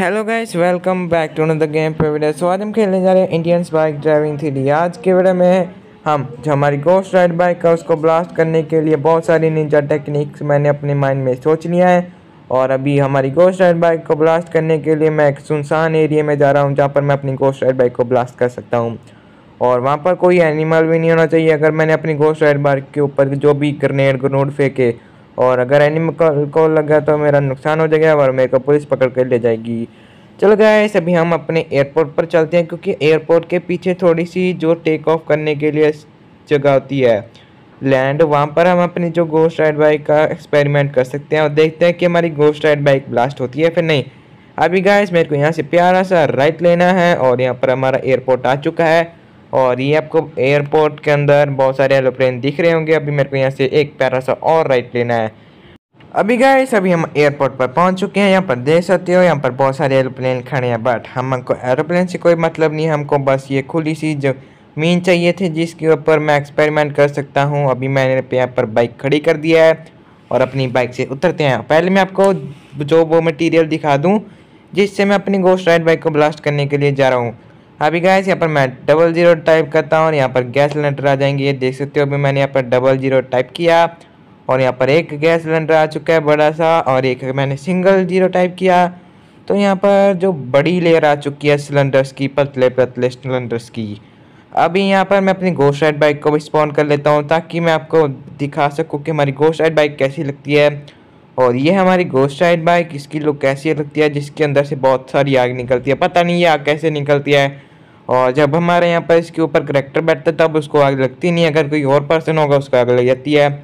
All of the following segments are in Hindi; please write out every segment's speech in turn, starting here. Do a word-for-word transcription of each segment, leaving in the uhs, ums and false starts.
Hello guys, welcome back to another game पे वीडियो। सो आज हम खेलने जा रहे हैं Indians bike driving three D. आज के वीडियो में हम जो हमारी गोस्ट राइड बाइक है उसको ब्लास्ट करने के लिए बहुत सारी निंजा टेक्निक्स मैंने अपने माइंड में सोच लिया है। और अभी हमारी गोस्ट राइड बाइक को ब्लास्ट करने के लिए मैं एक सुनसान एरिया में जा रहा हूँ जहाँ पर मैं अपनी गोस्ट राइड बाइक को ब्लास्ट कर सकता हूँ। और वहाँ पर कोई एनिमल भी नहीं होना चाहिए। अगर मैंने अपनी गोस्ट राइड बाइक के ऊपर जो भी ग्रेनेड ग्रेनेड फेंके और अगर एनिमल को लगा तो मेरा नुकसान हो जाएगा और मेरे को पुलिस पकड़ कर ले जाएगी। चलो गाइस, अभी हम अपने एयरपोर्ट पर चलते हैं क्योंकि एयरपोर्ट के पीछे थोड़ी सी जो टेक ऑफ करने के लिए जगह होती है लैंड, वहाँ पर हम अपनी जो गोस्ट राइड बाइक का एक्सपेरिमेंट कर सकते हैं और देखते हैं कि हमारी गोस्ट राइड बाइक ब्लास्ट होती है फिर नहीं। अभी गाइस मेरे को यहाँ से प्यारा सा राइट लेना है और यहाँ पर हमारा एयरपोर्ट आ चुका है और ये आपको एयरपोर्ट के अंदर बहुत सारे एरोप्लेन दिख रहे होंगे। अभी मेरे को यहाँ से एक प्यारा सा और राइट लेना है। अभी गाइस अभी हम एयरपोर्ट पर पहुंच चुके हैं। यहाँ पर देख सकते हो यहाँ पर बहुत सारे एरोप्लेन खड़े हैं, बट हमको एरोप्लेन से कोई मतलब नहीं है। हमको बस ये खुली सी ज़मीन चाहिए थी जिसके ऊपर मैं एक्सपेरिमेंट कर सकता हूँ। अभी मैंने यहाँ पर बाइक खड़ी कर दिया है और अपनी बाइक से उतरते हैं। पहले मैं आपको जो वो मटीरियल दिखा दूँ जिससे मैं अपनी गोस्ट राइड बाइक को ब्लास्ट करने के लिए जा रहा हूँ। अभी गाइस यहाँ पर मैं डबल ज़ीरो टाइप करता हूँ और यहाँ पर गैस सिलेंडर आ जाएंगे। ये देख सकते हो अभी मैंने यहाँ पर डबल ज़ीरो टाइप किया और यहाँ पर एक गैस सिलेंडर आ चुका है बड़ा सा और एक मैंने सिंगल जीरो टाइप किया। तो यहाँ पर जो बड़ी लेयर आ चुकी है सिलेंडर्स की, पतले पतले सिलेंडर्स की। अभी यहाँ पर मैं अपनी गोस्ट राइड बाइक को भी स्पॉन कर लेता हूँ ताकि मैं आपको दिखा सकूँ कि हमारी गोस्ट राइड बाइक कैसी लगती है। और ये हमारी गोस्ट राइड बाइक, इसकी लुक कैसी लगती है जिसके अंदर से बहुत सारी आग निकलती है। पता नहीं ये आग कैसे निकलती है और जब हमारे यहाँ पर इसके ऊपर करेक्टर बैठता है तब उसको आग लगती नहीं, अगर कोई और पर्सन होगा उसको आग लग जाती है।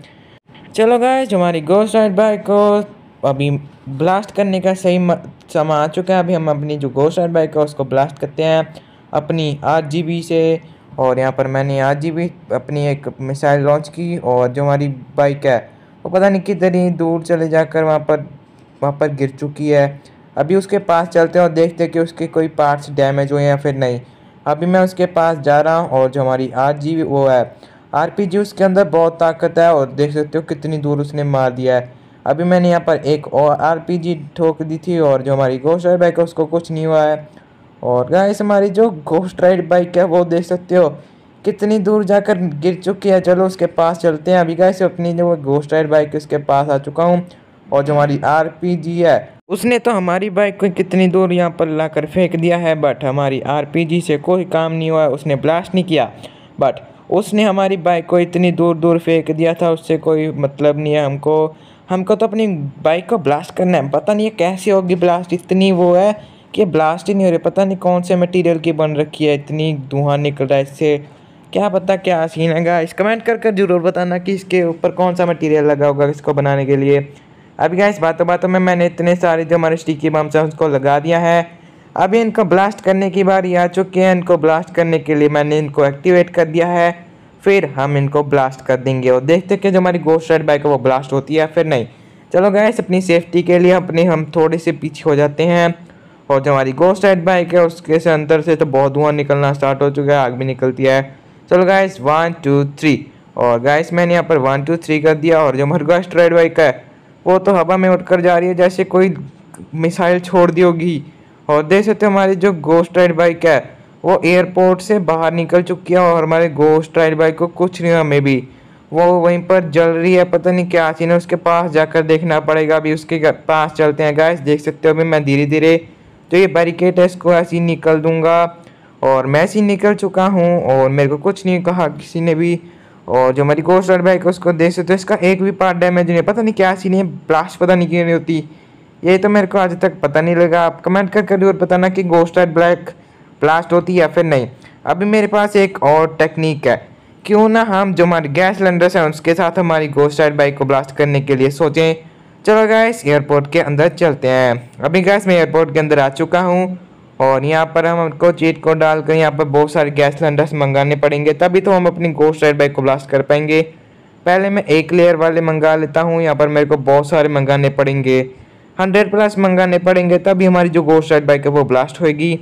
चलो गाइस, हमारी गोस्ट राइड बाइक को अभी ब्लास्ट करने का सही समय आ चुका है। अभी हम अपनी जो गोस्ट राइड बाइक है उसको ब्लास्ट करते हैं अपनी आठ जी बी से। और यहाँ पर मैंने आठ जी बी अपनी एक मिसाइल लॉन्च की और जो हमारी बाइक है वो पता नहीं कितनी दूर चले जाकर वहाँ पर वहाँ पर गिर चुकी है। अभी उसके पास चलते हैं और देखते हैं कि उसके कोई पार्ट्स डैमेज हुए या फिर नहीं। अभी मैं उसके पास जा रहा हूँ और जो हमारी आठ जी बी वो है आरपीजी, उसके अंदर बहुत ताकत है और देख सकते हो कितनी दूर उसने मार दिया है। अभी मैंने यहाँ पर एक और आरपीजी ठोक दी थी और जो हमारी गोस्ट राइड बाइक है उसको कुछ नहीं हुआ है। और गाइस हमारी जो गोस्ट राइड बाइक है वो देख सकते हो कितनी दूर जाकर गिर चुकी है। चलो उसके पास चलते हैं। अभी गाइस अपनी जो गोस्ट राइड बाइक है उसके पास आ चुका हूँ और जो हमारी आरपीजी है उसने तो हमारी बाइक को कितनी दूर यहाँ पर लाकर फेंक दिया है, बट हमारी आरपीजी से कोई काम नहीं हुआ। उसने ब्लास्ट नहीं किया बट उसने हमारी बाइक को इतनी दूर दूर फेंक दिया था, उससे कोई मतलब नहीं है हमको। हमको तो अपनी बाइक को ब्लास्ट करना है। पता नहीं है कैसे होगी ब्लास्ट, इतनी वो है कि ब्लास्ट ही नहीं हो रही। पता नहीं कौन से मटेरियल की बन रखी है, इतनी धुआं निकल रहा है इससे, क्या पता क्या सीन है। गाइस कमेंट कर कर जरूर बताना कि इसके ऊपर कौन सा मटीरियल लगा होगा इसको बनाने के लिए। अभी गाइस बातों बातों में मैंने इतने सारे जो हमारे स्टिकी बम्स हैं उसको लगा दिया है। अभी इनको ब्लास्ट करने की बारी आ चुकी है। इनको ब्लास्ट करने के लिए मैंने इनको एक्टिवेट कर दिया है, फिर हम इनको ब्लास्ट कर देंगे और देखते हैं कि जो हमारी गोस्ट राइड बाइक है वो ब्लास्ट होती है फिर नहीं। चलो गाइस अपनी सेफ्टी के लिए अपने हम थोड़े से पीछे हो जाते हैं और जो हमारी गोस्ट राइड बाइक है उसके से अंदर से तो बहुत धुआं निकलना स्टार्ट हो चुका है, आग भी निकलती है। चलो गाइस वन टू थ्री और गाइस मैंने यहाँ पर वन टू थ्री कर दिया और जो हमारी गोस्ट राइड बाइक है वो तो हवा में उड़कर जा रही है जैसे कोई मिसाइल छोड़ दी होगी। और देख सकते हो हमारी जो गोस्ट राइड बाइक है वो एयरपोर्ट से बाहर निकल चुकी है और हमारे गोस्ट राइड बाइक को कुछ नहीं हुआ, मे भी वो वहीं पर जल रही है। पता नहीं क्या सीन है, उसके पास जाकर देखना पड़ेगा। अभी उसके पास चलते हैं गाइस। देख सकते हो अभी मैं धीरे धीरे जो ये बैरिकेड है इसको ऐसे ही निकल दूंगा और मैं ऐसे ही निकल चुका हूँ और मेरे को कुछ नहीं कहा किसी ने भी। और जो हमारी गोस्ट राइड बाइक है उसको देख सकते हो इसका एक भी पार्ट डैमेज नहीं है। पता नहीं क्या सीन है, ब्लास्ट पता नहीं क्यों नहीं होती, ये तो मेरे को आज तक पता नहीं लगा। आप कमेंट कर कर जरूर बताना कि गोस्ट राइड बाइक ब्लास्ट होती है या फिर नहीं। अभी मेरे पास एक और टेक्निक है, क्यों ना हम जो हमारे गैस सिलेंडर्स हैं उसके साथ हमारी गोस्ट राइड बाइक को ब्लास्ट करने के लिए सोचें। चलो गैस एयरपोर्ट के अंदर चलते हैं। अभी गैस मैं एयरपोर्ट के अंदर आ चुका हूँ और यहाँ पर हम हमको चीट कोड डालकर यहाँ पर बहुत सारे गैस सिलेंडर्स मंगाने पड़ेंगे, तभी तो हम अपनी गोस्ट राइड बाइक को ब्लास्ट कर पाएंगे। पहले मैं एक लेयर वाले मंगा लेता हूँ। यहाँ पर मेरे को बहुत सारे मंगाने पड़ेंगे, हंड्रेड प्लस मंगाने पड़ेंगे, तभी हमारी जो गोस्ट राइड बाइक है वो ब्लास्ट होएगी।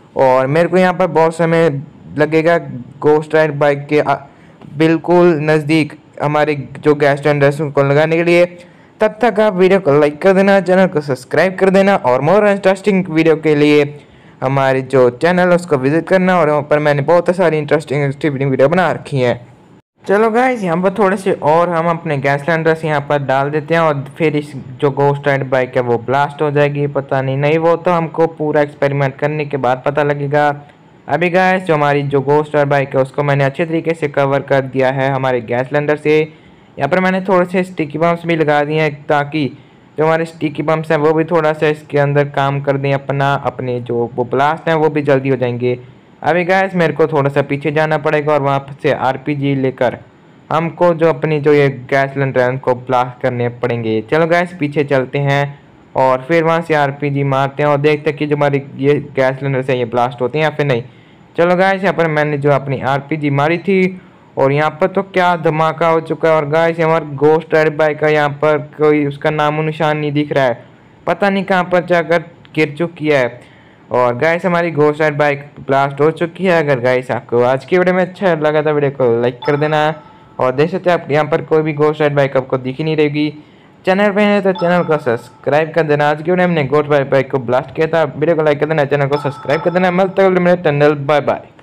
और मेरे को यहाँ पर बहुत समय लगेगा गोस्ट राइड बाइक के बिल्कुल नज़दीक हमारे जो गैस सिलेंडर्स उनको लगाने के लिए। तब तक आप वीडियो को लाइक कर देना, चैनल को सब्सक्राइब कर देना और मोर इंटरेस्टिंग वीडियो के लिए हमारे जो चैनल है उसको विजिट करना। और वहाँ पर मैंने बहुत सारी इंटरेस्टिंग इंटरेस्टिंग वीडियो बना रखी हैं। चलो गाइस, यहाँ पर थोड़े से और हम अपने गैस सिलेंडर्स यहाँ पर डाल देते हैं और फिर इस जो गोस्ट राइड बाइक है वो ब्लास्ट हो जाएगी। पता नहीं नहीं वो तो हमको पूरा एक्सपेरिमेंट करने के बाद पता लगेगा। अभी गाइस जो हमारी जो गोस्ट राइड बाइक है उसको मैंने अच्छे तरीके से कवर कर दिया है हमारे गैस सिलेंडर से। यहाँ पर मैंने थोड़े से स्टिकी बम्स भी लगा दिए हैं ताकि जो हमारे स्टिकी बम्स हैं वो भी थोड़ा सा इसके अंदर काम कर दें, अपना अपने जो वो ब्लास्ट हैं वो भी जल्दी हो जाएंगे। अभी गाइस मेरे को थोड़ा सा पीछे जाना पड़ेगा और वहाँ से आरपीजी लेकर हमको जो अपनी जो ये गैस सिलेंडर है उनको ब्लास्ट करने पड़ेंगे। चलो गाइस पीछे चलते हैं और फिर वहाँ से आरपीजी मारते हैं और देखते हैं कि जो हमारी ये गैस सिलेंडर से ये ब्लास्ट होते हैं या फिर नहीं। चलो गाइस यहाँ पर मैंने जो अपनी आरपीजी मारी थी और यहाँ पर तो क्या धमाका हो चुका है। और गाइस हमारा गोस्ट राइड बाइक का यहाँ पर कोई उसका नामो निशान नहीं दिख रहा है, पता नहीं कहाँ पर जाकर गिर चुकी है। और गाइस हमारी गोस्ट राइड बाइक ब्लास्ट हो चुकी है। अगर गाइस आपको आज की वीडियो में अच्छा लगा था वीडियो को लाइक कर देना और देख सकते हैं आप यहाँ पर कोई भी गोस्ट राइड बाइक आपको दिख ही नहीं रहेगी। चैनल पे है तो चैनल को सब्सक्राइब कर देना। आज की वीडियो में हमने गोस्ट राइड बाइक को ब्लास्ट किया था। वीडियो को लाइक कर देना, चैनल को सब्सक्राइब कर देना। मिलते हैं टनल, बाय बाय।